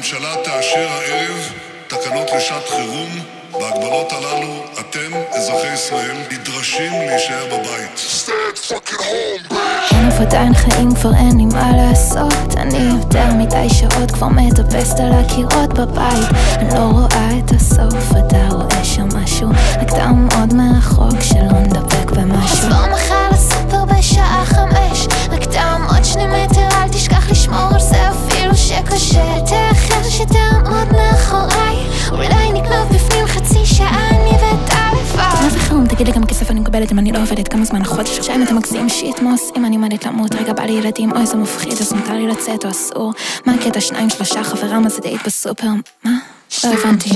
הממשלה תאשר הערב תקנות לשעת חירום. בהגבלות הללו אתם, אזרחי ישראל, נדרשים להישאר בבית. Stay fucking home, bitch! אין אף עדיין חיים, כבר אין לי מה לעשות. אני יותר מדי שעות כבר מטפסת על הקירות בבית. אני לא רואה את הסוף, אתה רואה שם משהו, רק תעמוד מהרחוק שלא נדבק במשהו. אז בוא מחר לסופר בשעה 5, רק תעמוד 2 מטר, אל תשכח לשמור על זה אפילו שקשה. תאחר שתעמוד מאחוריי, אולי נגנוב בפנים חצי שעה, אני ואתה לבד. מה זה חירום? תגיד לי כמה כסף אני מקבלת אם אני לא עובדת, כמה זמן החודש. עכשיו אם אתה מגזים שיט, מה עושים? אני עומדת למות, רגע בא לי ילדים, אוי זה מפחיד, אז מותר לי לצאת או אסור? מה הקטע? 2-3 חברה, מה זה דייט בסופר? מה? לא הבנתי.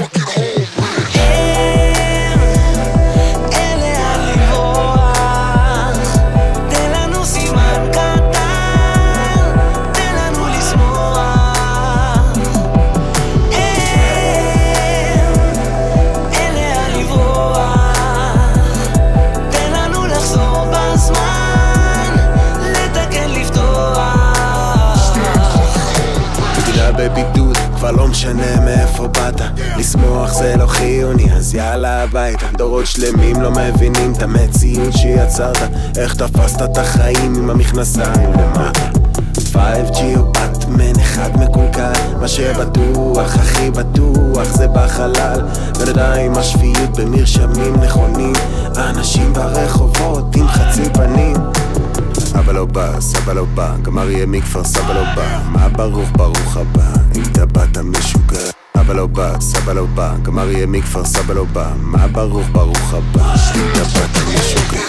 בבידוד, כבר לא משנה מאיפה באת, לשמוח זה לא חיוני, אז יאללה הביתה. דורות שלמים לא מבינים את המציאות שיצרת, איך תפסת את החיים עם המכנסיים למטה. 5G או באטמן, אחד מקולקל, מה שבטוח, הכי בטוח זה בחלל. בינתיים השפיות במרשמים נכונים, אנשים ברחובות עם חצי פנים. אבא לא בא, סבא לא בא, גם אריה מכפר סבא לא בא. מה ברוך הבא, אם אתה באת משוגע. אבא לא בא, סבא לא בא, גם אריה מכפר סבא לא בא. מה ברוך הבא, אם אתה באת משוגע.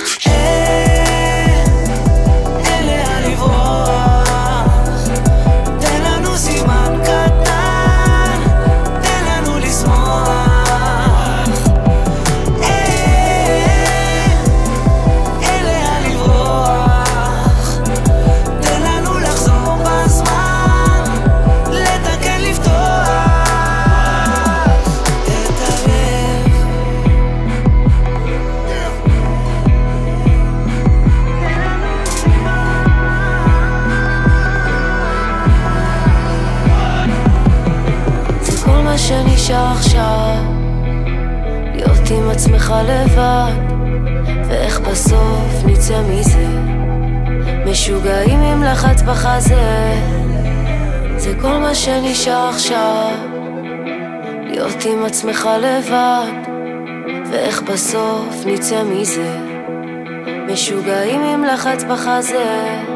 אין לאן לברוח, תן לנו סימן קטן, תן לנו לשמוח. שנשאר עכשיו, להיות עם עצמך לבד, ואיך בסוף נצא מזה, משוגעים עם לחץ בחזה. זה כל מה שנשאר עכשיו, להיות עם עצמך לבד, ואיך בסוף נצא מזה, משוגעים עם לחץ בחזה.